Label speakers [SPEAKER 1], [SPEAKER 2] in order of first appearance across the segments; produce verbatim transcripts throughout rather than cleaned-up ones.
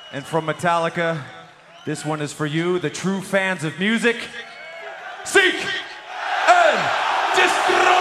[SPEAKER 1] And from Metallica, this one is for you, the true fans of music. Seek and destroy!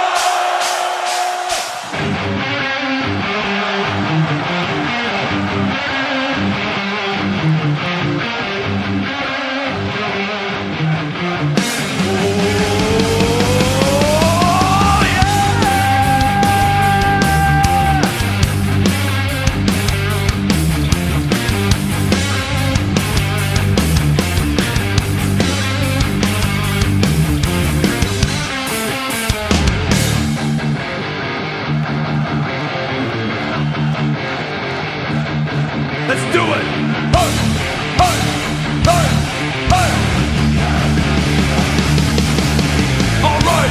[SPEAKER 1] Let's do it! Hey! Hey! Hey! Hey! All right!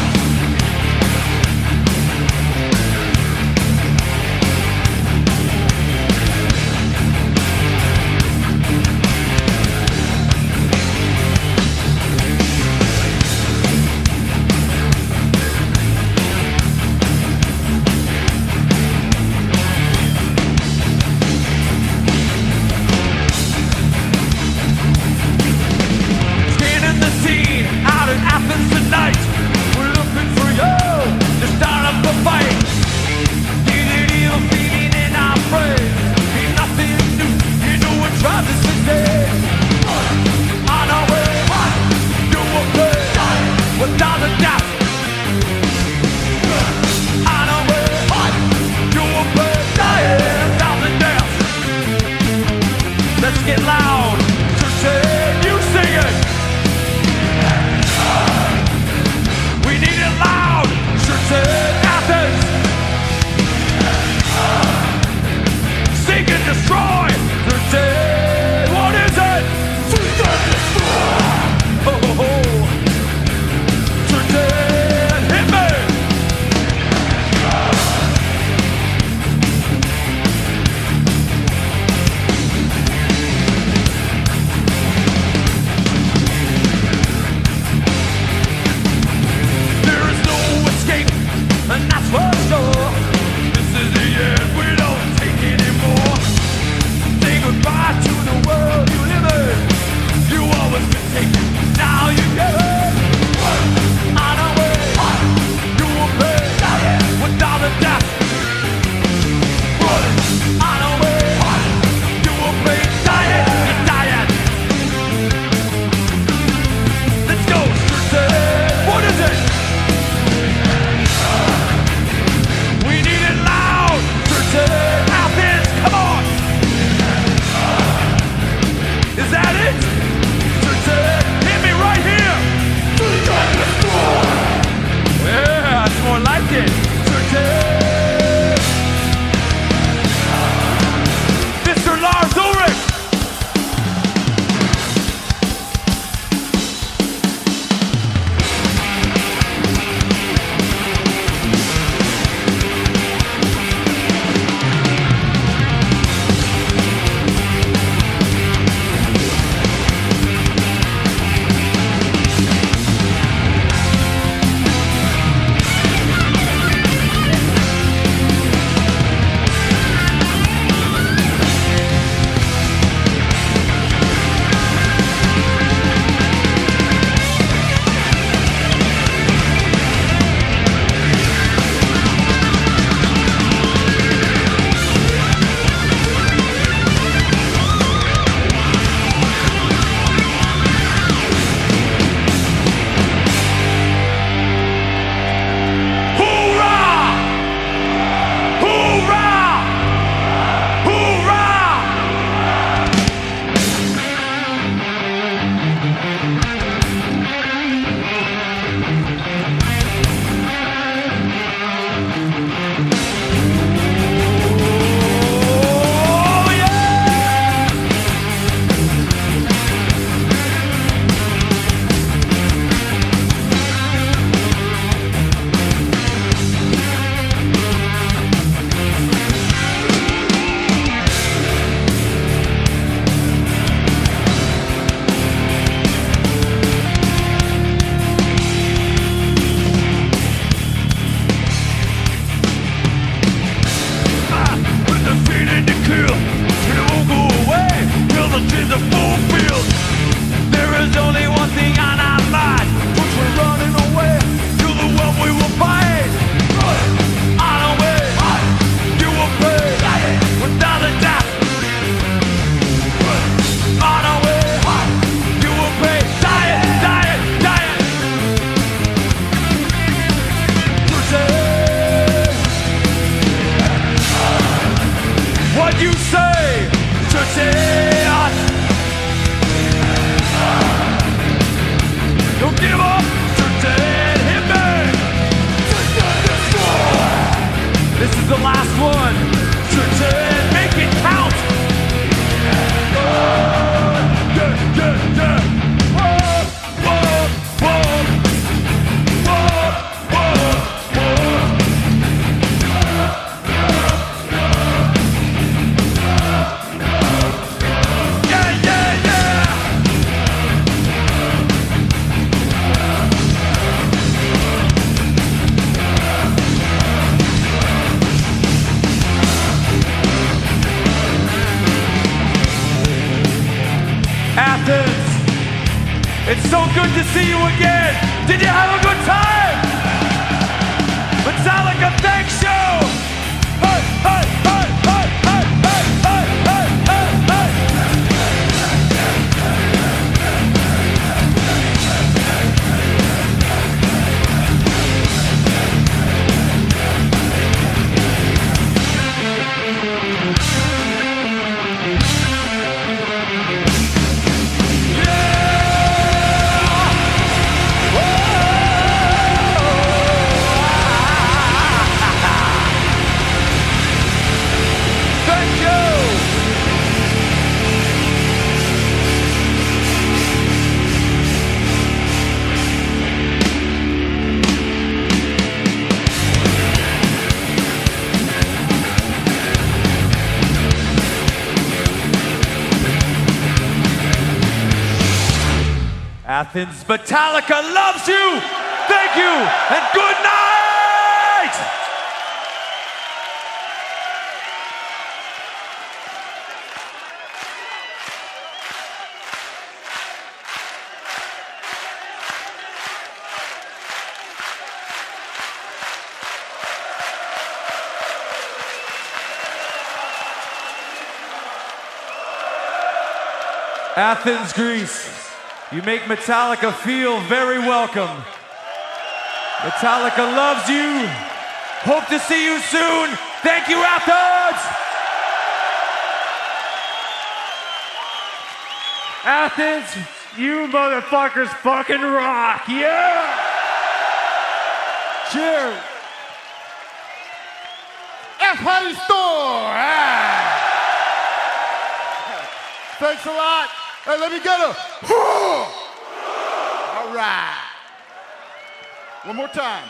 [SPEAKER 1] Out in Athens tonight, we're looking for you to start up a fight. Get an evil feeling in our brains. Ain't nothing new, you know what drives us today. On our way, do a play without a doubt. On our way, do a play without a doubt. Let's get loud, so say you sing it. We need it loud! Athens! Seek and destroy! What is it? Seek and destroy! Oh, oh, oh. Hit me! Athens, it's so good to see you again. Did you have a good time? Metallica, thanks you. Hey, hey, hey, hey, hey, hey, hey, hey, hey, hey. Athens, Metallica loves you! Thank you, and good night! Athens, Greece. You make Metallica feel very welcome. Metallica loves you. Hope to see you soon. Thank you, Athens!
[SPEAKER 2] Athens, you motherfuckers fucking rock, yeah!
[SPEAKER 3] Cheers! F-Honey Store! Ah. Thanks a lot. Hey, let me get a all right. One more time.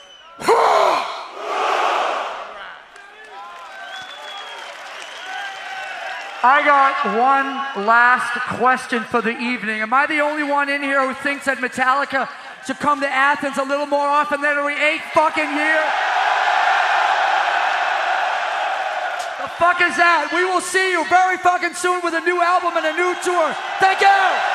[SPEAKER 4] I got one last question for the evening. Am I the only one in here who thinks that Metallica should come to Athens a little more often than every eight fucking years? The fuck is that? We will see you very fucking soon with a new album and a new tour. Thank you!